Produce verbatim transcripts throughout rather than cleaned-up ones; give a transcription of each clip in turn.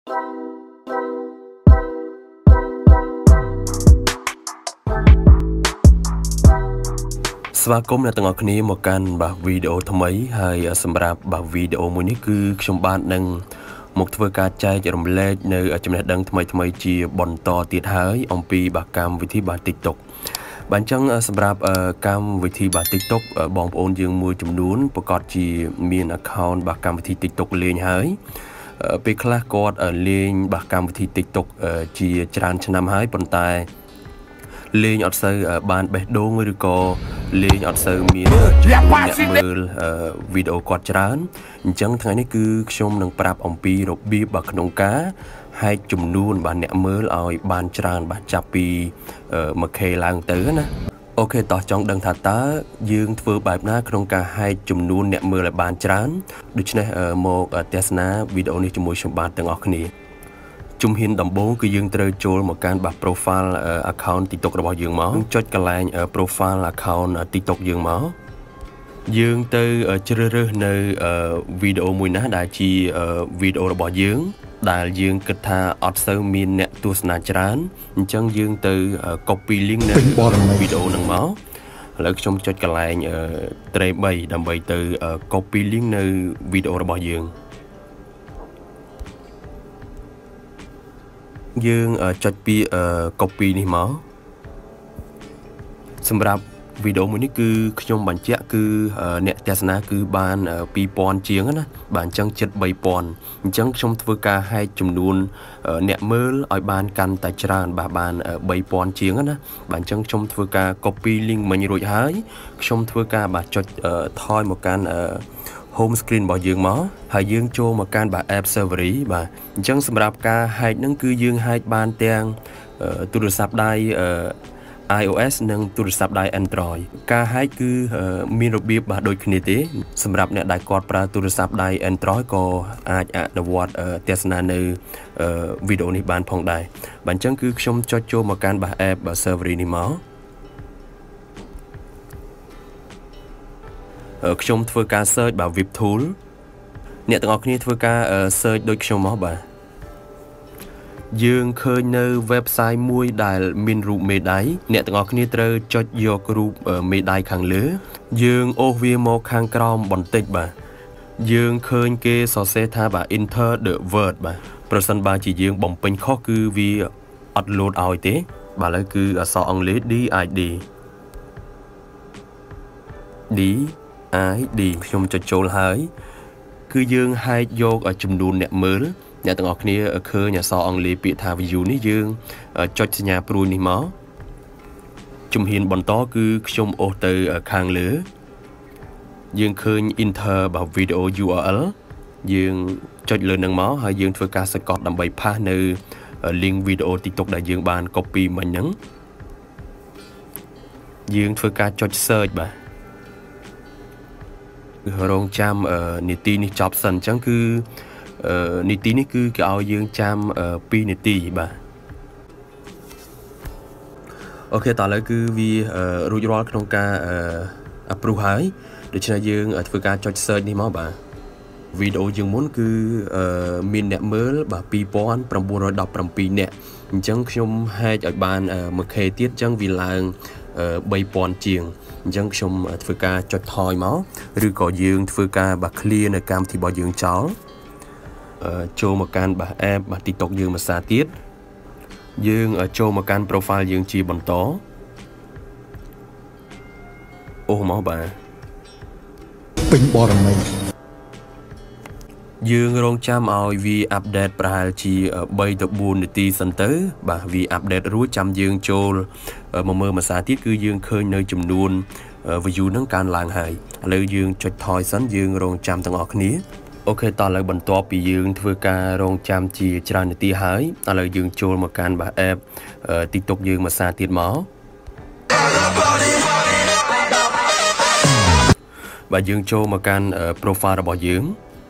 สวัสดีครับในตอนนี้มาการแบบวิดีโอทำไมให้สำหรับแบบวิดีโอมือนี้คือชมบ้านหนึ่งmột thờiการใจจะรำเล็กในจำนวนดังทำไมทำไมจีบนต่อติดหายองปีบากรรมวิธีบาติกตกบันจังสำหรับกรรมวิธีบาติกตกบองโอนยังมือจำนวนประกอบจีมีน account บากรรมวิธีติกตกเลี้ยงหายไปคลาสกอดเลี้ยงบากรรมวิธีติกตกจีจานชนะหายปนตายเลี้ยงอัดเซอร์บานเบดโดงหรือก็เลี้ยงอัดเซอร์มีเมือวิดีโอกอดจานจังทั้งนี้คือชมหนังปราบองปีรบบีบักนงกาให้จุ่มนูนบานเนี่ยมือเอาบานจานบานจับปีมาเคลางเต๋อนะโอเคต่อจังดังถัดตายืงធ្វើបែបណាក្នុងការให้จุ่มนูนเนี่ยมือละบานจานដូច្នេះមកទស្សនាវីដេអូនេះជាមួយខ្ញុំបាទទាំងអស់គ្នាจุ่มหินดำบงคือยังเตอโจลมาการแบบโปรไฟล์ account TikTok របស់យើងមកចុចកន្លែង profile account TikTok យើងមកយើងទៅជ្រើសរើសនៅវីដេអូមួយណាដែលជាវីដេអូរបស់យើងដែលយើងគិតថាអត់សូវមានអ្នកទស្សនាច្រើនអញ្ចឹងយើងទៅ copy link នៅវីដេអូហ្នឹងមកឥឡូវខ្ញុំចុចកន្លែង tre បីដើម្បីទៅ copy link នៅវីដេអូរបស់យើងយើងចុចពី copy នេះមកសម្រាប់វីដេអូមួយនេះគឺខ្ញុំបញ្ជាក់គឺអ្នកទស្សនាគឺបានពីរពាន់ជាងណាបាទអញ្ចឹងជិតបីពាន់អញ្ចឹងខ្ញុំធ្វើការហែកចំនួនអ្នកមើលឲ្យបានកាន់តែច្រើនបាទបានបីពាន់ជាងណាបាទអញ្ចឹងខ្ញុំធ្វើការ copy link មិញរួចហើយខ្ញុំធ្វើការបាទចុចថយមកកាន់home screen របស់យើងមកហើយយើងចូលមកកាន់បាទ app server បាទអញ្ចឹងសម្រាប់ការ hack ហ្នឹងគឺយើង hack បានទាំងទូរស័ព្ទដៃ iOS និងទូរស័ព្ទដៃ Android ការ hack គឺមានរបៀបបាទដូចគ្នាទេសម្រាប់អ្នកដែលគាត់ប្រើទូរស័ព្ទដៃ Android ក៏អាចអនុវត្តទស្សនានៅវីដេអូនេះបានផងដែរបាទអញ្ចឹងគឺខ្ញុំចុចចូលមកកាន់បាទ app server នេះមកខ្ញុំធ្វើការ search បាទ web tool អ្នកទាំងអស់គ្នាធ្វើការ search ដូចខ្ញុំមកបាទយើងឃើញនៅ website មួយដែលមានរូបមេដៃអ្នកទាំងអស់គ្នាត្រូវចុចយករូបមេដៃខាងលើយើងអូសវាមកខាងក្រោមបន្តិចបាទយើងឃើញគេសរសេរថាបាទ enter the word បាទប្រសិនបើជាយើងបំពេញខុសគឺវាអត់លោតឲ្យទេបាទឥឡូវគឺអក្សរអង់គ្លេស D I D D I D ខ្ញុំចុចចូលហើយគឺយើងហែកយកចំនួនអ្នកមើលអ្នកទាំងអស់គ្នាឃើញអក្សរអង់គ្លេសពាក្យថា view នេះយើងចុចសញ្ញាព្រួយនេះមកជំហានបន្តគឺខ្ញុំអូសទៅខាងលើយើងឃើញ enter របស់ video U R L យើងចុចលើនឹងមកហើយយើងធ្វើការសកត់ដើម្បីផាសនៅ link video TikTok ដែលយើងបាន copy មិញហ្នឹងយើងធ្វើការចុច search បាទរងចាំនីតិនេះចប់សិនអញ្ចឹងគឺនីតិនេះគឺគេឲ្យយើងចាំពីរនាទីបាទអូខេតោះឥឡូវគឺវារួចរាល់ក្នុងការ approve ហើយដូច្នេះយើងធ្វើការចុច search នេះមកបាទវីដេអូយើងមុនគឺមានអ្នកមើលបាទពីរពាន់ប្រាំបួនរយដប់ប្រាំពីរនាក់អញ្ចឹងខ្ញុំហែកឲ្យបាន មួយ K ទៀតអញ្ចឹងវាឡើងបីពាន់ជាងអញ្ចឹងខ្ញុំធ្វើការចុចថយមកឬក៏យើងធ្វើការបាទ clear នៅកម្មវិធីរបស់យើងចោលចូលមកកាន់បាទ app បាទ TikTok យើងមួយសារទៀតយើងចូលមកកាន់ profile យើងជាបន្តអូមកបាទពេញបរមីយើងរងចាំឲ្យវា update ប្រហែលជាបីទៅបួននាទីសិនទៅបាទវា update រួចចាំយើងចូលមកមើលមួយសារទៀតគឺយើងឃើញនៅចំនួន view ហ្នឹងកើនឡើងហើយឥឡូវយើងចុចថយសិនយើងរងចាំទាំងអស់គ្នាអូខេតោះឥឡូវបន្ទាប់ពីយើងធ្វើការរងចាំជាច្រើននាទីហើយឥឡូវយើងចូលមកកាន់បាទ app TikTok យើងមួយសារទៀតមកបាទយើងចូលមកកាន់ profile របស់យើង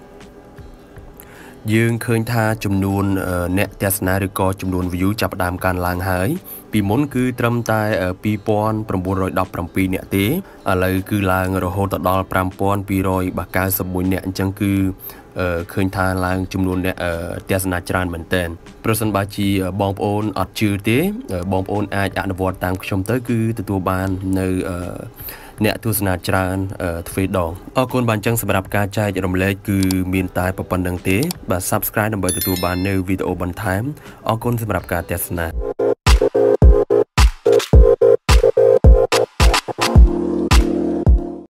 យើងឃើញថាចំនួនអ្នកទស្សនាឬក៏ចំនួន view ចាប់ផ្ដើមកើនឡើងហើយពីមុនគឺត្រឹមតែពីរពាន់ប្រាំបួនរយដប់ប្រាំពីរនាក់ទេឥឡូវគឺឡើងរហូតដល់ប្រាំពាន់ពីររយកៅសិបមួយនាក់អញ្ចឹងគឺឃើញថាឡើងចំនួនអ្នកទស្សនាច្រើនមែនទែនប្រសិនបើជាបងប្អូនអត់ជឿទេបងប្អូនអាចអនុវត្តតាមខ្ញុំទៅគឺទទួលបាននៅអ្នកទស្សនាច្រើនទ្វេដងអរគុណបានចឹងសម្រាប់ការចែករំលែកគឺមានតែប៉ុណ្្នឹងទេបាទ Subscribe ដើម្បីទទួលបាននៅវីដេអូបន្ថែមអរគុណសម្រាប់ការទស្សនា